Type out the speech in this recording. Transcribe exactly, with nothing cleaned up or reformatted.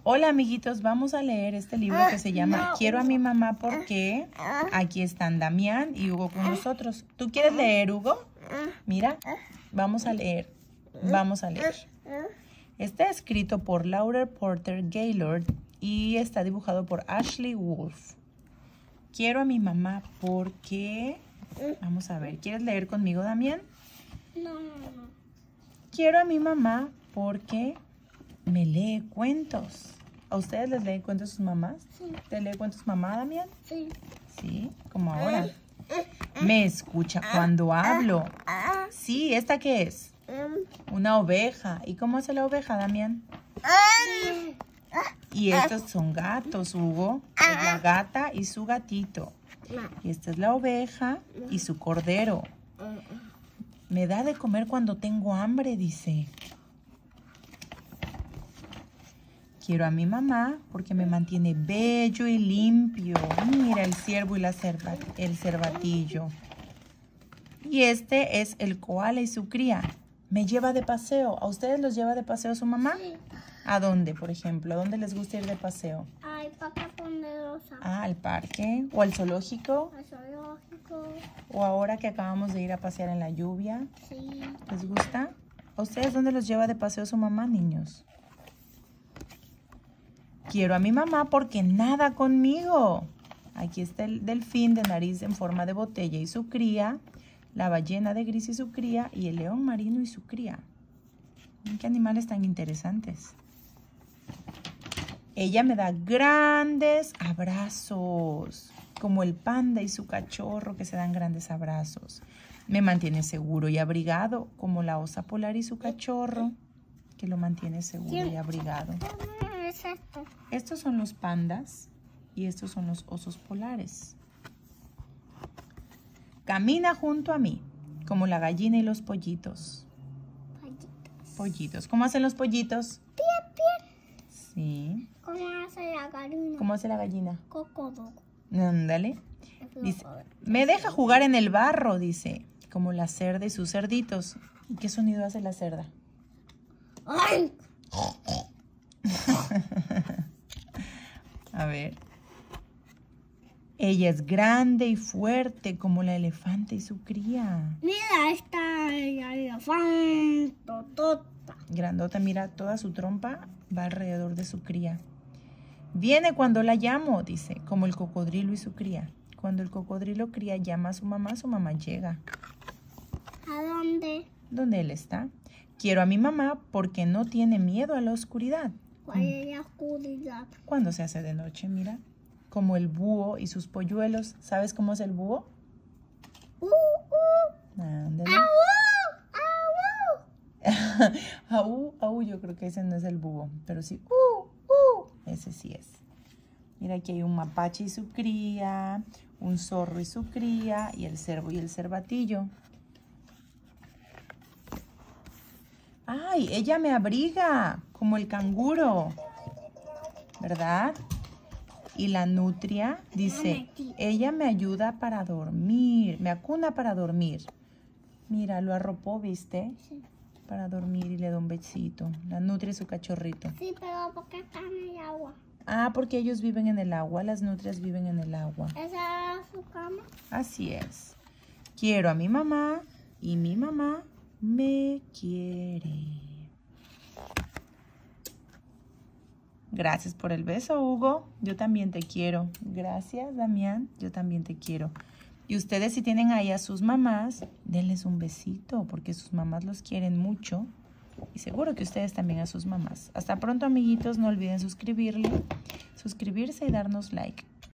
Hola amiguitos, vamos a leer este libro que se llama Quiero a mi mamá porque aquí están Damián y Hugo con nosotros. ¿Tú quieres leer, Hugo? Mira, vamos a leer, vamos a leer. Está escrito por Laura Porter Gaylord y está dibujado por Ashley Wolf. Quiero a mi mamá porque... Vamos a ver, ¿quieres leer conmigo, Damián? No, no, no. Quiero a mi mamá porque me lee cuentos. ¿A ustedes les leen cuentos sus mamás? Sí. ¿Te lee cuentos mamá, Damián? Sí. Sí, como ahora. Me escucha cuando hablo. Sí, ¿esta qué es? Una oveja. ¿Y cómo hace la oveja, Damián? Y estos son gatos, Hugo. Es la gata y su gatito. Y esta es la oveja y su cordero. Me da de comer cuando tengo hambre, dice. Quiero a mi mamá porque me mantiene bello y limpio. Mira el ciervo y la cerva, el cervatillo. Y este es el koala y su cría. Me lleva de paseo. ¿A ustedes los lleva de paseo su mamá? Sí. ¿A dónde, por ejemplo? ¿A dónde les gusta ir de paseo? Ay, Parque Ponderosa. Ah, al parque. ¿O al zoológico? Al zoológico. ¿O ahora que acabamos de ir a pasear en la lluvia? Sí. ¿Les gusta? ¿A ustedes dónde los lleva de paseo su mamá, niños? Quiero a mi mamá porque nada conmigo. Aquí está el delfín de nariz en forma de botella y su cría, la ballena de gris y su cría y el león marino y su cría. Miren qué animales tan interesantes. Ella me da grandes abrazos, como el panda y su cachorro que se dan grandes abrazos. Me mantiene seguro y abrigado, como la osa polar y su cachorro, que lo mantiene seguro y abrigado. ¿Qué es esto? Estos son los pandas y estos son los osos polares. Camina junto a mí, como la gallina y los pollitos. Pollitos. Pollitos. ¿Cómo hacen los pollitos? Pie, pie. Sí. ¿Cómo hace la gallina? ¿Cómo hace la gallina? Cocodo. Ándale. Dice, me deja jugar en el barro, dice, como la cerda y sus cerditos. ¿Y qué sonido hace la cerda? ¡Ay! A ver. Ella es grande y fuerte como la elefante y su cría. Mira, esta elefante tota. Grandota, mira, toda su trompa va alrededor de su cría. Viene cuando la llamo, dice, como el cocodrilo y su cría. Cuando el cocodrilo cría llama a su mamá, su mamá llega. ¿A dónde? ¿Dónde él está? Quiero a mi mamá porque no tiene miedo a la oscuridad. ¿Cuál es la oscuridad? Cuando se hace de noche, mira. Como el búho y sus polluelos. ¿Sabes cómo es el búho? ¡Uh, uh! Ándale. ¡Au, au! Aú, aú, yo creo que ese no es el búho, pero sí, uh, uh, ese sí es. Mira, aquí hay un mapache y su cría, un zorro y su cría, y el cervo y el cervatillo. ¡Ay! Ella me abriga, como el canguro, ¿verdad? Y la nutria dice, ella me ayuda para dormir, me acuna para dormir. Mira, lo arropó, ¿viste? Sí. Para dormir y le da un besito. La nutria y su cachorrito. Sí, pero ¿por qué están en el agua? Ah, porque ellos viven en el agua. Las nutrias viven en el agua. ¿Esa es su cama? Así es. Quiero a mi mamá y mi mamá me quiere. Gracias por el beso, Hugo. Yo también te quiero. Gracias, Damián. Yo también te quiero. Y ustedes, si tienen ahí a sus mamás, denles un besito, porque sus mamás los quieren mucho. Y seguro que ustedes también a sus mamás. Hasta pronto, amiguitos. No olviden suscribirle, suscribirse y darnos like.